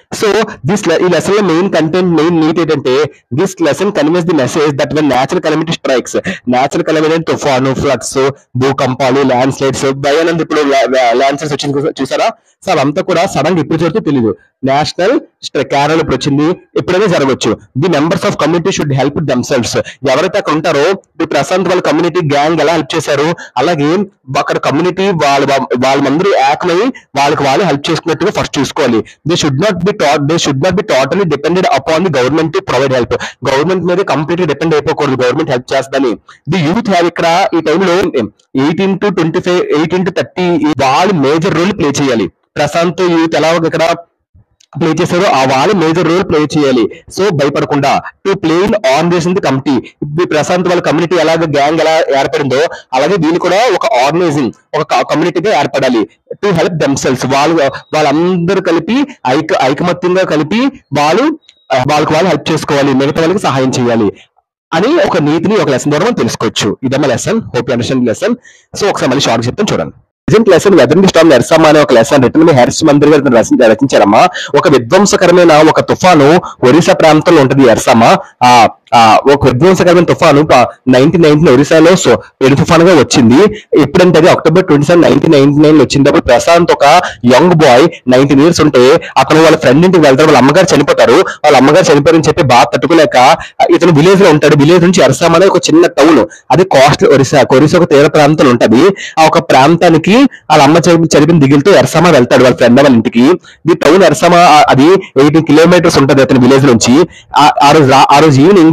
Speaker 1: సో దిస్ ఈ లెసన్ లో మెయిన్ కంటెంట్ మెయిన్ నీట్ ఏంటంటే this lesson conveys the message that when natural calamity strikes, natural calamity అంటే తుఫాను, ఫ్లడ్స్, భూకంపాలు, ల్యాండ్ స్లైడ్స్, భయానంద్ ఇప్పుడు ల్యాండ్ స్లైడ్స్ వచ్చింది చూసారా. సో అవంతా కూడా సడన్ గా ఎప్పుడు జరుగుతుందో తెలియదు. నేషనల్ కేరళ ఇప్పుడు వచ్చింది, ఎప్పుడైనా జరగవచ్చు. The members of community should help themselves. ఎవరైతే అక్కడ ఉంటారో ది ప్రశాంత్ వాళ్ళ కమ్యూనిటీ గ్యాంగ్ ఎలా హెల్ప్ చేశారు, అలాగే అక్కడ కమ్యూనిటీ వాళ్ళ వాళ్ళందరూ ఏకమై వాళ్ళకి వాళ్ళు హెల్ప్ చేసుకున్నట్టుగా ఫస్ట్ చూసుకోవాలి. They should not be taught they should not be totally depended upon the government to provide help. Government మీద కంప్లీట్ డిపెండ్ అయిపోకూడదు, గవర్నమెంట్ హెల్ప్ చేస్తుందని. ది యూత్ హ్యావ్ ఇక్కడ ఈ టైంలో eighteen to twenty five eighteen to thirty వాళ్ళు major role play చేయాలి. Prashant youth ఎలా ఇక్కడ ప్లే చేశారో ఆ వాళ్ళు మేజర్ రోల్ ప్లే చేయాలి. సో భయపడకుండా to play in organization the committee. ఇప్పుడు ప్రశాంత్ వాళ్ళ కమ్యూనిటీ ఎలాగ గ్యాంగ్ ఎలా ఏర్పడిందో అలాగే వీళ్ళు కూడా ఒక ఆర్గనైజింగ్ ఒక కమ్యూనిటీగా ఏర్పడాలి. టు హెల్ప్ దెమ్సెల్వ్స్, వాళ్ళు వాళ్ళందరూ కలిపి ఐక ఐకమత్యంగా కలిపి వాళ్ళు వాళ్ళకి వాళ్ళు హెల్ప్ చేసుకోవాలి, మిగతా వాళ్ళకి సహాయం చేయాలి అని ఒక నీతిని ఒక లెసన్ ద్వారా మనం తెలుసుకోవచ్చు. ఇదమ్మా lesson. Hope you understand lesson. So ఒకసారి మళ్ళీ షార్ట్ చెప్తాను చూడండి. Present lesson weathering storm Ersama అనే ఒక లెసన్ రిటర్న్ హెర్స్ మందిర్ గారు రచించారమ్మా. ఒక విధ్వంసకరమైన ఒక తుఫాను ఒరిస్సా ప్రాంతంలో ఉంటుంది ఎర్సమా. ఆ ఒక విధ్వంసకరమైన తుఫాను నైన్టీన్ నైన్టీన్ ఒరిస్సాలో పెను తుఫాన్ గా వచ్చింది. ఎప్పుడంటే అది October twenty seven nineteen ninety nine వచ్చింది. అప్పుడు ప్రశాంత్ ఒక యంగ్ బాయ్ నైన్టీన్ ఇయర్స్ ఉంటే అతను వాళ్ళ ఫ్రెండ్ ఇంటికి వెళ్తారు, వాళ్ళ అమ్మగారు చనిపోతారు. వాళ్ళ అమ్మగారు చనిపోయారని చెప్పి బాధ తట్టుకోలేక ఇతను విలేజ్ లో ఉంటాడు. విలేజ్ నుంచి ఎర్సమా అనే ఒక చిన్న టౌన్, అది కోస్ట్ ఒరిస్సా ఒరిస్సా ఒక తీర ప్రాంతంలో ఉంటది. ఆ ఒక ప్రాంతానికి వాళ్ళ అమ్మ చనిపోయిన దిగులతో ఎర్సమా వెళ్తాడు వాళ్ళ ఫ్రెండ్ వాళ్ళ ఇంటికి. ఈ టౌన్ ఎర్సమా అది ఎయిటీన్ కిలోమీటర్స్ ఉంటది అతని విలేజ్ నుంచి. ఆ రోజు ఆ రోజు ఈవినింగ్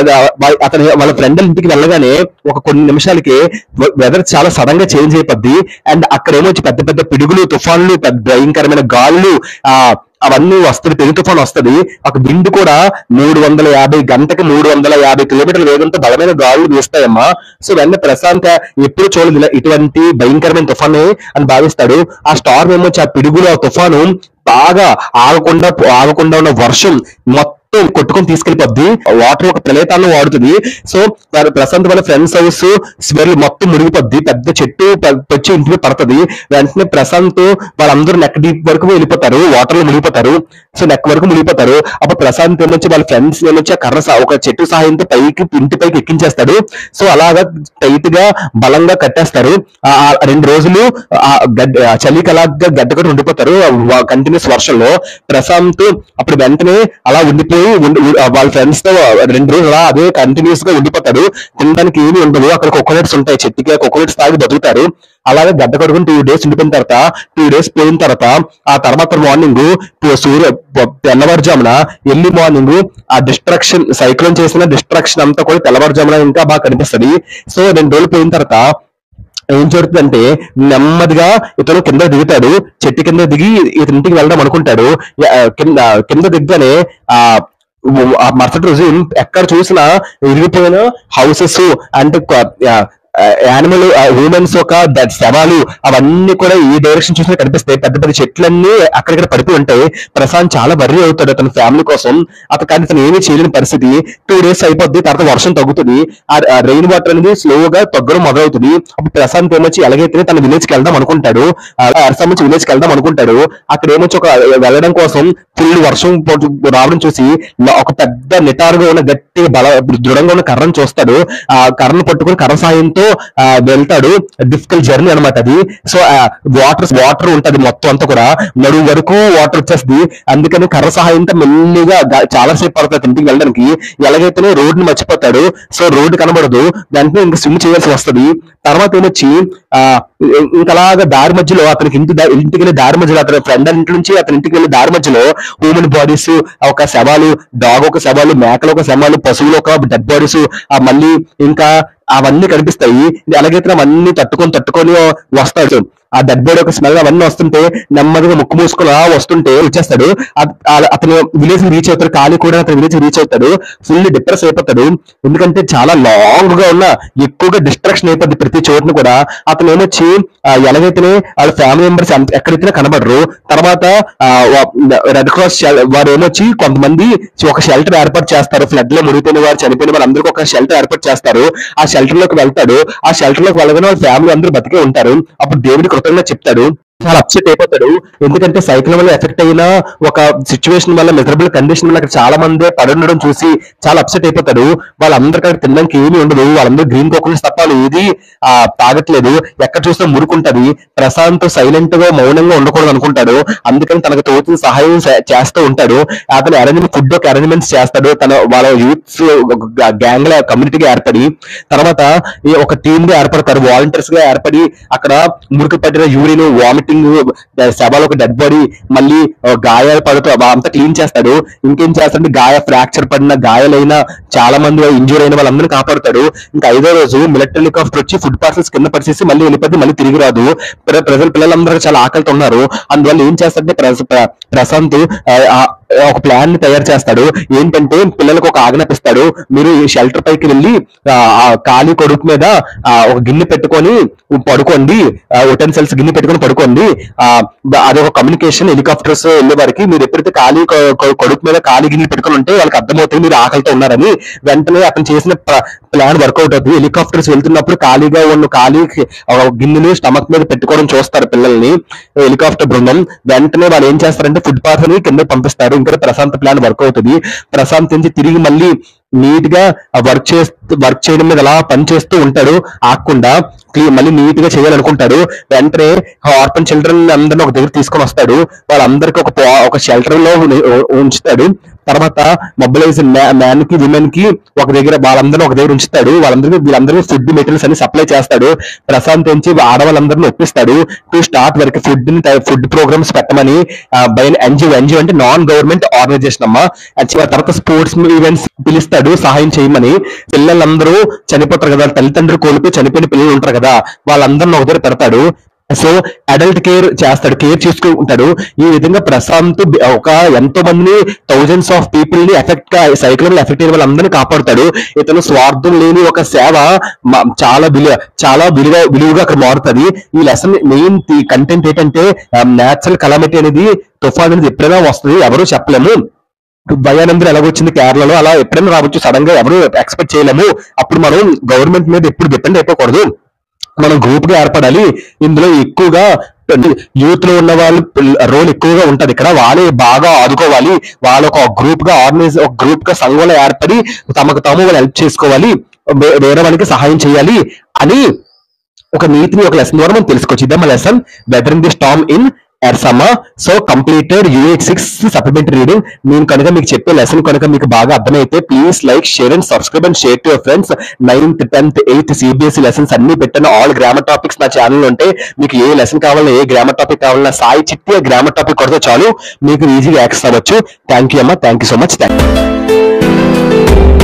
Speaker 1: అతని వాళ్ళ ఫ్రెండ్ ఇంటికి వెళ్ళగానే ఒక కొన్ని నిమిషాలకి వెదర్ చాలా సడన్ గా చేంజ్ అయిపోద్ది. అండ్ అక్కడ ఏమో పెద్ద పెద్ద పిడుగులు, తుఫాన్లు, పెద్ద భయంకరమైన గాలులు ఆ అవన్నీ వస్తుంది. పెను తుఫాన్ వస్తుంది. ఒక విండ్ కూడా మూడు వందల యాభై గంటకి మూడు వందల యాభై కిలోమీటర్ల వేగంతో బలమైన గాలులు వీస్తాయమ్మా. సో వెన్న ప్రశాంత్ ఎప్పుడు చూడదు ఇటువంటి భయంకరమైన తుఫాన్ అని భావిస్తాడు. ఆ స్టార్మ్ ఏమో ఆ పిడుగులు, ఆ తుఫాను బాగా ఆగకుండా ఆగకుండా ఉన్న వర్షం మొత్తం కొట్టుకొని తీసుకెళ్లిపోద్ది. వాటర్ ఒక ప్రళయతాన్ని వాడుతుంది. సో ప్రశాంత్ వాళ్ళ ఫ్రెండ్స్ హౌస్ స్మెల్ మొత్తం మునిగిపోద్ది. పెద్ద చెట్టు వచ్చి ఇంటికి పడుతుంది. వెంటనే ప్రశాంత్ వాళ్ళందరూ నెక్ డీప్ వరకు వెళ్ళిపోతారు, వాటర్ లో మునిగిపోతారు. సో నెక్ వరకు మునిగిపోతారు. అప్పుడు ప్రశాంత్ ఏమొచ్చి వాళ్ళ ఫ్రెండ్స్ ఏమొచ్చి ఆ కర్ర ఒక చెట్టు సహాయంతో పైకి ఇంటి పైకి ఎక్కించేస్తాడు. సో అలాగా టైట్ గా బలంగా కట్టేస్తారు. ఆ రెండు రోజులు ఆ గడ్డ చలికి అలాగా గడ్డ కట్టి ఉండిపోతారు కంటిన్యూస్ వర్షంలో. ప్రశాంత్ అప్పుడు వెంటనే అలా ఉండిపోయి వాళ్ళ ఫ్రెండ్స్ తో రెండు రోజులు అలా అదే కంటిన్యూస్ గా ఉండిపోతాడు. తినడానికి ఏమి ఉండదు. అక్కడ కోకోనట్స్ ఉంటాయి, చెట్టుకి కోకోనట్స్ తాగి బతుకుతారు. అలాగే గడ్డ కట్టుకుని టూ డేస్ ఉండిపోయిన తర్వాత టూ డేస్ పోయిన తర్వాత ఆ తర్వాత మార్నింగ్ సూర్య తెల్లవారుజామున ఎర్లీ మార్నింగ్ ఆ డిస్ట్రక్షన్ సైక్లోన్ చేసిన డిస్ట్రక్షన్ అంతా కూడా తెల్లవారుజామున ఇంకా బాగా కనిపిస్తుంది. సో రెండు రోజులు పోయిన తర్వాత ఏం జరుగుతుందంటే నెమ్మదిగా ఇతను కింద దిగుతాడు. చెట్టు కింద దిగి ఇతని ఇంటికి వెళ్దాం అనుకుంటాడు. కింద కింద దిగ్గానే ఆ మరుసటి రోజు ఎక్కడ చూసినా విరిగిపోయిన హౌసెస్ అంటే యానిమల్ హ్యూమన్స్ ఒక శవాలు అవన్నీ కూడా ఈ డైరెక్షన్ చూసినా కనిపిస్తాయి. పెద్ద పెద్ద చెట్లన్నీ అక్కడిక్కడ పడిపోయి ఉంటాయి. ప్రశాంత్ చాలా వర్రీ అవుతాడు అతని ఫ్యామిలీ కోసం. అతను కానీ అతను ఏమీ చేయలేని పరిస్థితి. టూ డేస్ అయిపోద్ది. తర్వాత వర్షం తగ్గుతుంది. ఆ రెయిన్ వాటర్ అనేది స్లోగా తగ్గడం మొదలవుతుంది. అప్పుడు ప్రశాంత్ ఏమొచ్చి ఎలాగైతే తన విలేజ్ కి వెళ్దాం అనుకుంటాడు, అరసం నుంచి విలేజ్ కి వెళ్దాం అనుకుంటాడు. అక్కడ ఏమొచ్చి ఒక వెళ్ళడం కోసం ఫుల్ వర్షం రావడం చూసి ఒక పెద్ద నిటారుగా ఉన్న గట్టి బల దృఢంగా ఉన్న కర్రను చూస్తాడు. ఆ కర్రను పట్టుకుని కర్ర సాయంతో వెళ్తాడు. డిఫికల్ట్ జర్నీ అనమాట అది. సో వాటర్ వాటర్ ఉంటది మొత్తం అంతా కూడా నడుము వరకు వాటర్ వచ్చేస్తుంది. అందుకని కర్ర సహాయంతో మెల్లిగా చాలా సేపు పడుతుంది ఇంటికి వెళ్ళడానికి. ఎలాగైతేనే రోడ్డుని మర్చిపోతాడు. సో రోడ్డు కనబడదు. వెంటనే ఇంకా స్విమ్ చేయాల్సి వస్తుంది. తర్వాత ఏమొచ్చి ఆ ఇంకలాగా దారి మధ్యలో అతనికి ఇంటి ఇంటికి వెళ్ళే దారి మధ్యలో అతని ఫ్రెండ్ ఇంటి నుంచి అతని ఇంటికి వెళ్ళే దారి మధ్యలో హ్యూమన్ బాడీస్ ఒక శవాలు, డాగ్ ఒక శవాలు, మేకలు ఒక శవాలు, పశువులు ఒక డెడ్ బాడీస్ మళ్ళీ ఇంకా అవన్నీ కనిపిస్తాయి. అలాగైతే అవన్నీ తట్టుకొని తట్టుకొని వస్తాడు. ఆ డెడ్ బాడీ ఒక స్మెల్ అవన్నీ వస్తుంటే నెమ్మదిగా ముక్కు మూసుకొని వస్తుంటే వచ్చేస్తాడు. అతను విలేజ్ రీచ్ అవుతాడు. ఖాళీ కూడా అతను విలేజ్ రీచ్ అవుతాడు. ఫుల్ డిప్రెస్ అయిపోతాడు. ఎందుకంటే చాలా లాంగ్ గా ఉన్న ఎక్కువగా డిస్ట్రాక్షన్ అయిపోద్ది ప్రతి చోటును కూడా. అతను ఏమొచ్చి ఎలాగైతేనే వాళ్ళ ఫ్యామిలీ మెంబర్స్ ఎక్కడైతే కనబడరు. తర్వాత రెడ్ క్రాస్ వారు ఏమొచ్చి కొంతమంది ఒక షెల్టర్ ఏర్పాటు చేస్తారు. ఫ్లడ్ లో మునిగిపోయిన వారు, చనిపోయిన వారు అందరికీ ఒక షెల్టర్ ఏర్పాటు చేస్తారు. ఆ షెల్టర్ లోకి వెళ్తాడు. ఆ షెల్టర్ లోకి వెళ్ళగానే వాళ్ళ ఫ్యామిలీ అందరూ బతికే ఉంటారు. అప్పుడు దేవుడి కృతజ్ఞత చెప్తాడు. చాలా అప్సెట్ అయిపోతాడు. ఎందుకంటే సైక్లోన్ వల్ల ఎఫెక్ట్ అయిన ఒక సిచ్యువేషన్ వల్ల మిజరబుల్ కండిషన్ వల్ల అక్కడ చాలా మంది పడి ఉండడం చూసి చాలా అప్సెట్ అయిపోతాడు. వాళ్ళందరికీ అక్కడ తినడానికి ఏమీ ఉండదు. వాళ్ళందరూ గ్రీన్ కోకోనట్స్ తప్ప వాళ్ళు ఏది ఆ తాగట్లేదు. ఎక్కడ చూసినా మురుకుంటది. ప్రశాంత్ సైలెంట్ గా మౌనంగా ఉండకూడదు అనుకుంటాడు. అందుకని తనకు తోచిన సహాయం చే- చేస్తూ ఉంటాడు. అతను అరేంజ్ ఫుడ్ ఒక అరేంజ్మెంట్స్ చేస్తాడు. తన వాళ్ళ యూత్స్ గ్యాంగ్ ల కమ్యూనిటీగా ఏర్పడి తర్వాత ఈ ఒక టీమ్ గా ఏర్పడతారు. వాలంటీర్స్ గా ఏర్పడి అక్కడ మురికి పట్టిన యూరిన్ వామిటింగ్ శవాలు ఒక డెడ్ బాడీ మళ్ళీ ఆ, గాయాలు పడుతూ అవ- అంతా క్లీన్ చేస్తాడు. ఇంకేం చేస్తాడంటే గాయ ఫ్రాక్చర్ పడిన గాయాలైన చాలా మంది ఇంజూర్ అయిన వాళ్ళందరినీ కాపాడుతాడు. ఇంకా ఐదో రోజు మిలిటరీ హెలికాప్టర్ వచ్చి ఫుడ్ పార్సల్స్ కింద పరిచేసి మళ్ళీ వెళ్ళిపోతే మళ్ళీ తిరిగి రాదు. ప్ర- ప్రజలు పిల్లలందరూ చాలా ఆకలితో ఉన్నారు. అందువల్ల ఏం చేస్తాడంటే ప్రస- ప్ర- ప్రశాంత్ ఆ, ఆ, ఒక ప్లాన్ ని తయారు చేస్తాడు. ఏంటంటే పిల్లలకు ఒక ఆజ్ఞాపిస్తాడు. మీరు ఈ షెల్టర్ పైకి వెళ్ళి ఆ ఆ ఖాళీ కొడుకు మీద ఆ ఒక గిన్నె పెట్టుకొని పడుకోండి. ఉటెన్సిల్స్ గిన్నె పెట్టుకొని పడుకోండి. ఆ ద- అదొక కమ్యూనికేషన్ హెలికాప్టర్స్ వెళ్ళే వారికి మీరు ఎప్పుడైతే ఖాళీ కొ- కొ- కొడుకు మీద ఖాళీ గిన్నె పెట్టుకొని ఉంటే వాళ్ళకి అర్థమవుతుంది మీరు ఆకలితో ఉన్నారని. వెంటనే అతను చేసిన ప్లాన్ వర్కౌట్ అవుతుంది. హెలికాప్టర్స్ వెళ్తున్నప్పుడు ఖాళీగా ఉన్న ఖాళీ ఒక గిన్నెని స్టమక్ మీద పెట్టుకోవడం చూస్తారు పిల్లల్ని హెలికాప్టర్ బృందం. వెంటనే వాళ్ళు ఏం చేస్తారంటే ఫుడ్ పార్సల్ కింద పంపిస్తారు. ఇంకా ప్రశాంత్ ప్లాన్ వర్క్ అవుతుంది. ప్రశాంత్ నుంచి తిరిగి మళ్ళీ నీట్ గా వర్క్ చేస్తూ వర్క్ చేయడం మీద అలా పని చేస్తూ ఉంటాడు. ఆకుండా క్లీ- మళ్ళీ నీట్ గా చేయాలనుకుంటాడు. వెంటనే ఆర్ఫన్ చిల్డ్రన్ అందరిని ఒక దగ్గర తీసుకొని వస్తాడు. వాళ్ళందరికీ ఒక పో- ఒక షెల్టర్ లో ఉని- ఉంచుతాడు. తర్వాత మొబిలైజ్ మ్యాన్ కి విమెన్ కి ఒక దగ్గర వాళ్ళందరూ ఒక దగ్గర ఉంచుతాడు. వాళ్ళందరికీ వీళ్ళందరికీ ఫుడ్ మెటీరియల్స్ అన్ని సప్లై చేస్తాడు. ప్రశాంత్ నుంచి ఆడవాళ్ళందరినీ ఒప్పిస్తాడు to start work food food programs పెట్టమని బై ఎన్జిఓ ఎన్జిఓ అంటే నాన్ గవర్నమెంట్ ఆర్గనైజేషన్ అమ్మా. యాక్చువల్ తర్వాత స్పోర్ట్స్ ఈవెంట్స్ పిలుస్తాడు సహాయం చేయమని. పిల్లలందరూ చనిపోతారు కదా, తల్లిదండ్రులు కోల్పోయి చనిపోయిన పిల్లలు ఉంటారు కదా, వాళ్ళందరిని ఒక దగ్గర పెడతాడు. సో అడల్ట్ కేర్ చేస్తాడు, కేర్ చేసుకుంటాడు. ఈ విధంగా ప్రశాంత్ బి- ఒక ఎంతో మందిని థౌజండ్స్ ఆఫ్ పీపుల్ ని ఎఫెక్ట్ గా సైక్లోన్ ఎఫెక్ట్ అయిన వాళ్ళందరినీ కాపాడుతాడు. ఇతను స్వార్థం లేని ఒక సేవ మ- చాలా విలువ చాలా విలువ విలువగా అక్కడ మారుతుంది. ఈ లెసన్ మెయిన్ కంటెంట్ ఏంటంటే నేచురల్ కలామిటీ అనేది తుఫాన్ అనేది ఎప్పుడైనా వస్తుంది, ఎవరు చెప్పలేము. భయానందరు ఎలాగొచ్చింది కేరళలో అలా ఎప్పుడైనా రావచ్చు సడన్ గా, ఎవరు ఎక్స్పెక్ట్ చేయలేము. అప్పుడు మనం గవర్నమెంట్ మీద ఎప్పుడు డిపెండ్ అయిపోకూడదు. మనం గ్రూప్ గా ఏర్పడాలి. ఇందులో ఎక్కువగా యూత్ లో ఉన్న వాళ్ళు రోల్ ఎక్కువగా ఉంటది. ఇక్కడ వాళ్ళే బాగా ఆదుకోవాలి. వాళ్ళు ఒక గ్రూప్ గా ఆర్గనైజ్ ఒక గ్రూప్ గా సంఘంలో ఏర్పడి తమకు తాము వాళ్ళు హెల్ప్ చేసుకోవాలి, వే- వేరే వాళ్ళకి సహాయం చేయాలి అని ఒక నీతిని ఒక లెసన్ ద్వారా మనం తెలుసుకోవచ్చు. ఇదే మా lesson weathering the storm in Ersama. So completed unit six supplementary reading. నేను కనుక మీకు చెప్పే లెసన్ కనుక మీకు బాగా అర్థమైతే please like share and subscribe and share to your friends. Ninth tenth eighth CBSE lessons అన్ని పెట్టిన ఆల్ గ్రామర్ టాపిక్స్ నా ఛానల్ ఉంటే మీకు ఏ లెసన్ కావాలన్నా ఏ గ్రామర్ టాపిక్ కావాలన్నా సాయి చిట్టి గ్రామర్ టాపిక్ కొడితే చాలు మీకు ఈజీగా యాక్సెస్ అవ్వచ్చు. థ్యాంక్ యూ అమ్మా, thank you so much. Thank you.